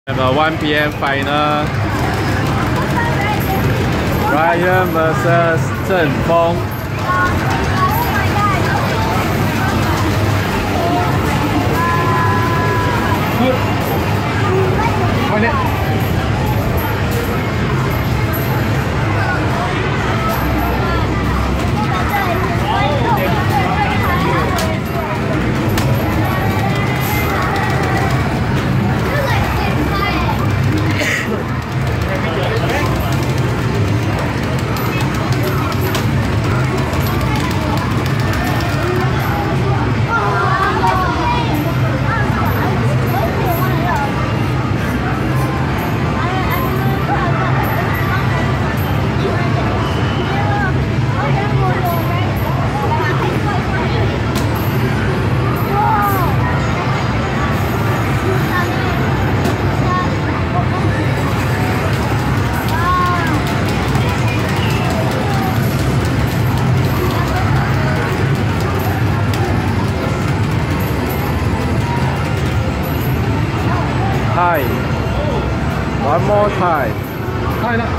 Have a 1 p.m. final. Ryan versus 郑峰。快点！ Hi. One more time. 快了。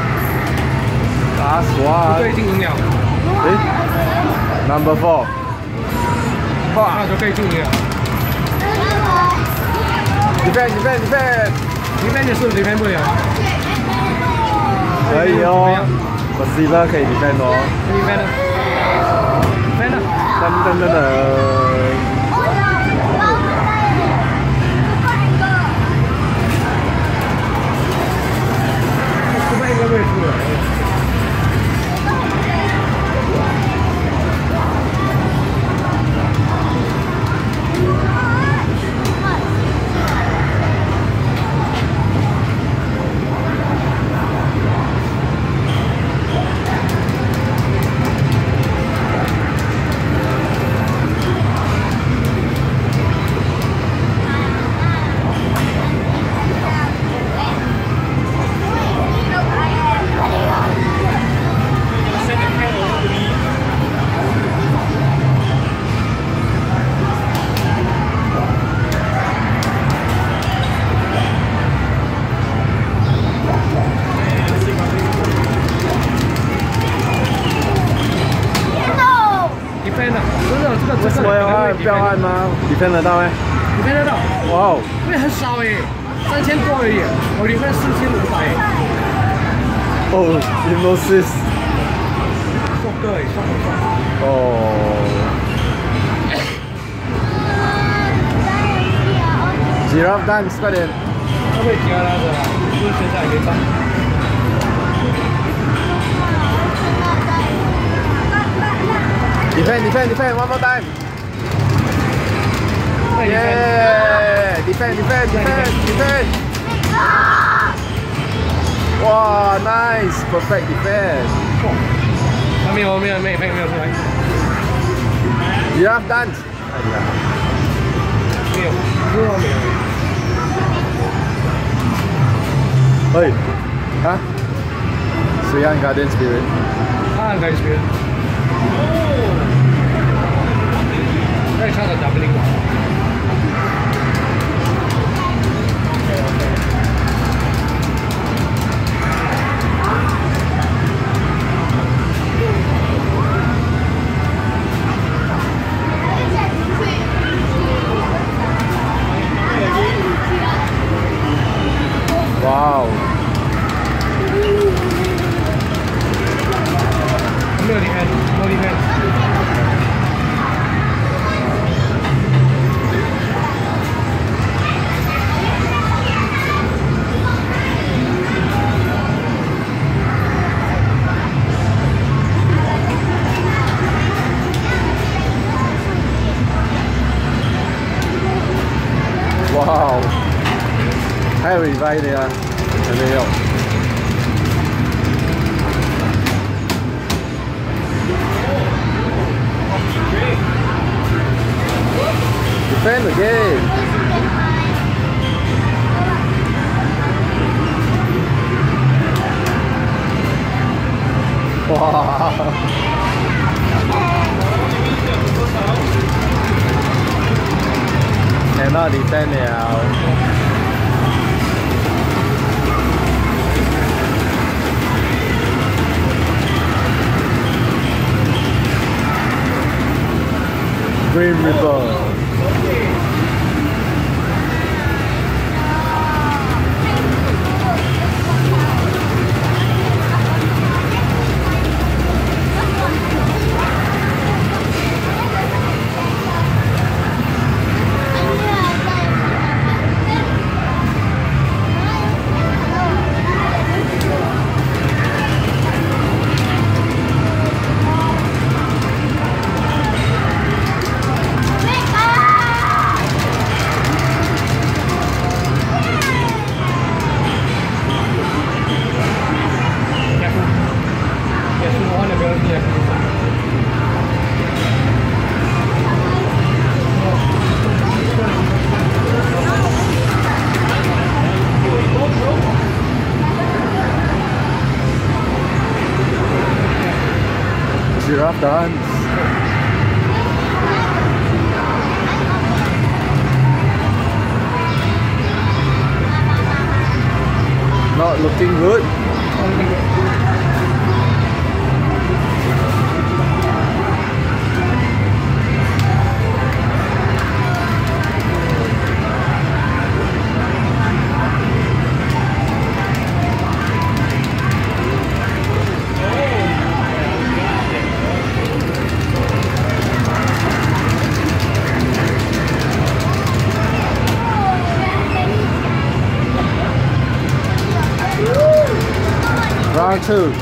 Last one. 对，已经赢了。 Number 4. 那就可以进赢了。 Defend. defend 也是 defend 不了。 可以哦。Receiver 可以 defend 哦。 defend 了。 噔。 位数了。 为什么要按？不要按吗？你defend得到没？ defend 得到。 哇哦！ 因为很少哎，3000多而已，我defend 4500哎。 哦 ，Hypnosis。 爽哥哎，爽。 哦。Giraffe dance 快点。 他会吉拉拉的啦，就是现在也可以上。 Defend, one more time. Yeah, defend. Wow, nice, perfect defend. 没有出来。 Giraffe dance. 没有。 Hey, huh? Sriyan Garden Spirit. Garden Spirit. 再唱个 W 吧。 哇哦！ 没有离开。 哇哦！还有revive的呀，还没有。Defend again. Wow. Cannot defend now. Green River. Giraffe dance. Not looking good. Round two.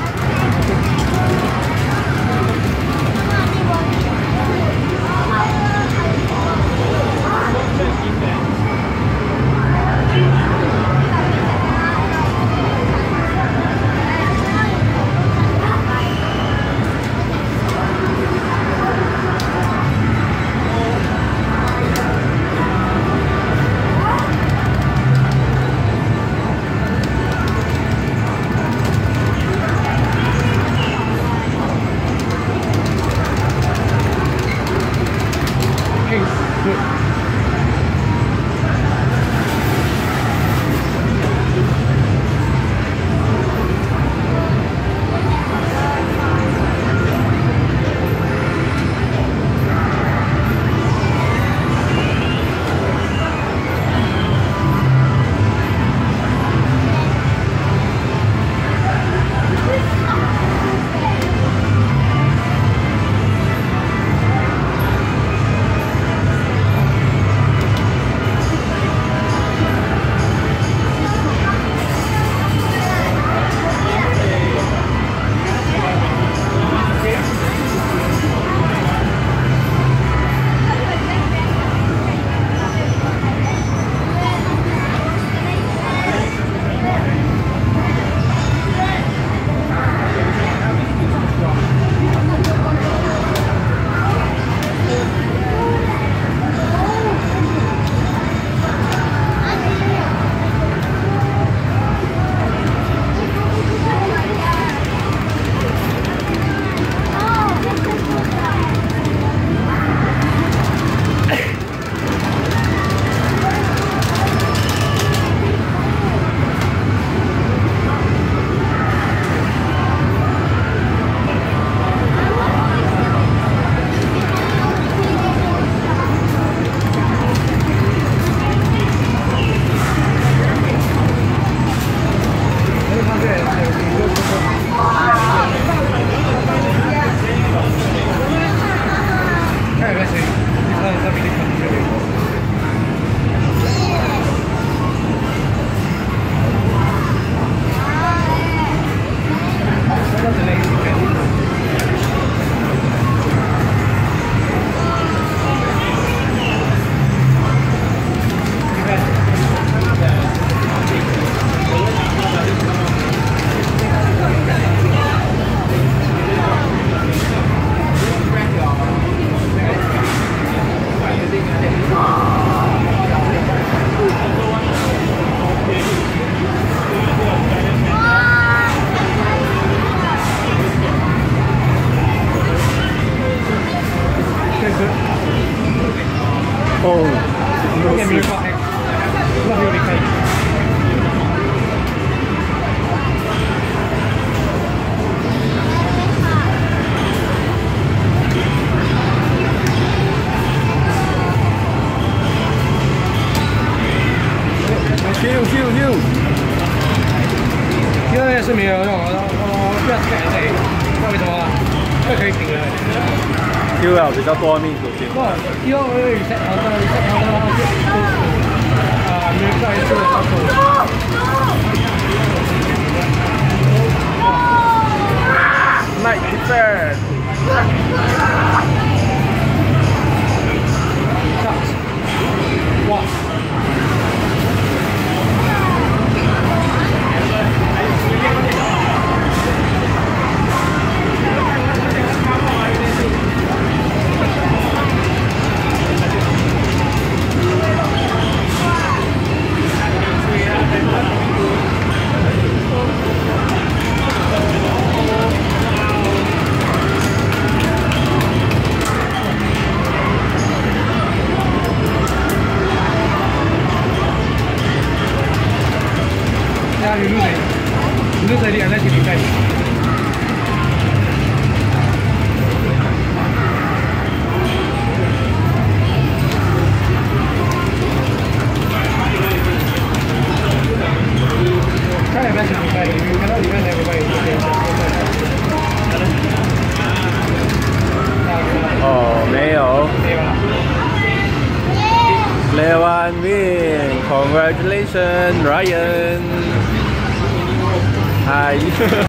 在是没有那种不要改的，那为什么？这可以顶了。 QL 比较多命属性。 不，以後佢石頭就沒有再做操作。 Night defense。 哇！ 你在里，在这里在。看里面是礼拜一，看到里面那个礼拜一。 哦，没有。 没有了。 Lewan win. Congratulations, Ryan. Hi.